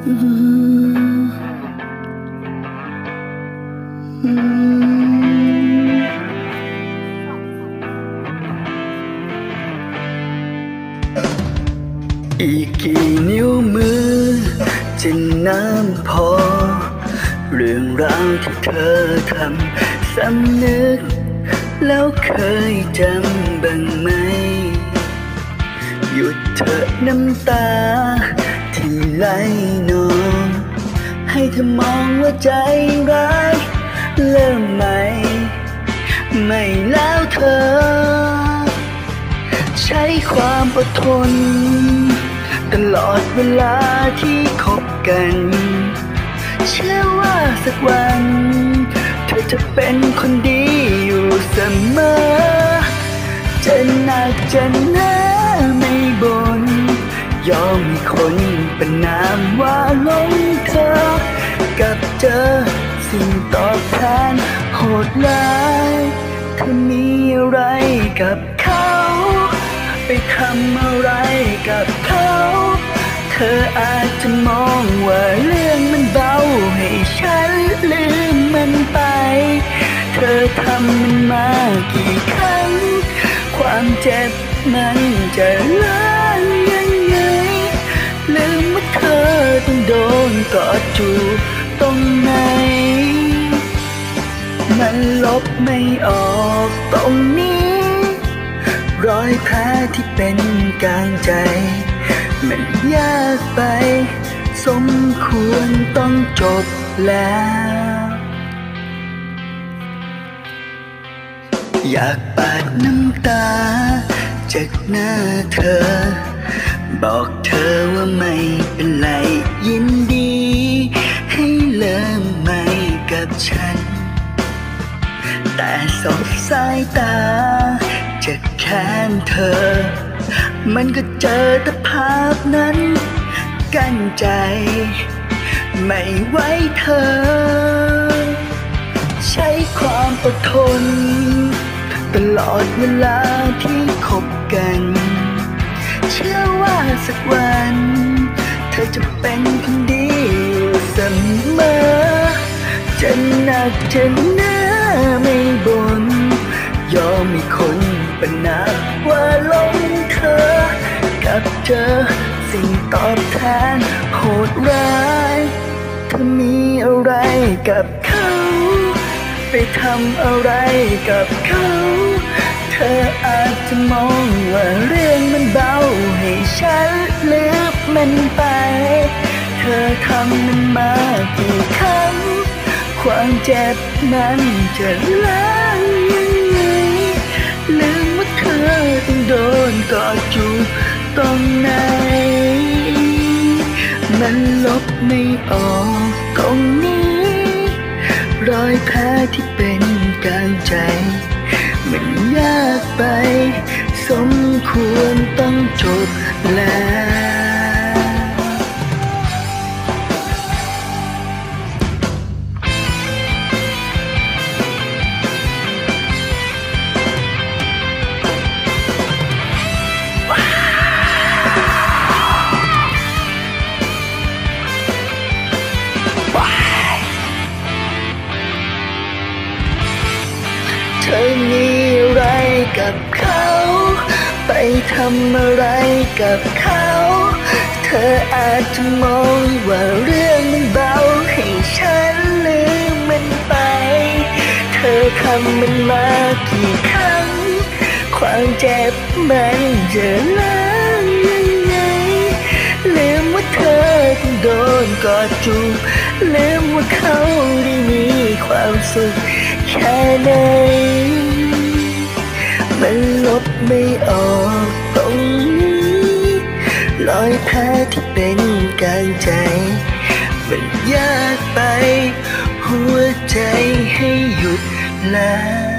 อีกกี่นิ้วมือจะน้ำพอเรื่องราวที่เธอทำสำนึกแล้วเคยจำบ้างไหมหยุดเถอะน้ำตาที่ไหลนองให้เธอมองว่าใจร้ายเริ่มใหม่ไม่แล้วเธอใช้ความอดทนตลอดเวลาที่คบกันเชื่อว่าสักวันเธอจะเป็นคนดีอยู่เสมอจะหนักจะหนาไม่บ่นยอมให้คนประนามว่าหลงเธอกับเจอสิ่งตอบแทนโหดร้ายเธอมีอะไรกับเขาไปทำอะไรกับเขาเธออาจจะมองว่าเรื่องมันเบาให้ฉันลืมมันไปเธอทำมันมากี่ครั้งความเจ็บมันจะล้างยังไงลืมว่าเธอต้องโดนกอดจูบตรงไหนมันลบไม่ออกตรงนี้รอยแผลที่เป็นกลางใจมันยากไปสมควรต้องจบแล้วอยากปาดน้ำตาจากหน้าเธอบอกเธอว่าไม่เป็นไรยินดีให้เริ่มใหม่กับฉันแต่สบสายตาจากแขนเธอมันก็เจอแต่ภาพนั้นกั้นใจไม่ไหวเธอใช้ความอดทนตลอดเวลาที่คบกันเชื่อว่าสักวันเธอจะเป็นคนดีเสมอจะหนักจะหนาไม่บ่นยอมให้คนประนามว่าหลงเธอกับเจอสิ่งตอบแทนโหดร้ายเธอมีอะไรกับเขาไปทำอะไรกับเขาเธออาจจะมองว่าเรื่องมันเบาให้ฉันลืมมันไปเธอทำมันมากี่ครั้งความเจ็บนั้นจะล้างยังไงลืมว่าเธอต้องโดนกอดจูบตรงไหนมันลบไม่ออกตรงนี้รอยแผลที่เป็นกลางใจมันยากไปสมควรต้องจบแล้วเธอมีอะไรกับเขาไปทำอะไรกับเขาเธออาจจะมองว่าเรื่องมันเบาให้ฉันลืมมันไปเธอทำมันมากี่ครั้งความเจ็บมันจะล้างยังไงลืมว่าเธอต้องโดนกอดจูบลืมว่าเขาได้มีความสุขแค่ไหนมันลบไม่ออกตรงนี้รอยแผลที่เป็นกลางใจมันยากไปหัวใจให้หยุดแล้ว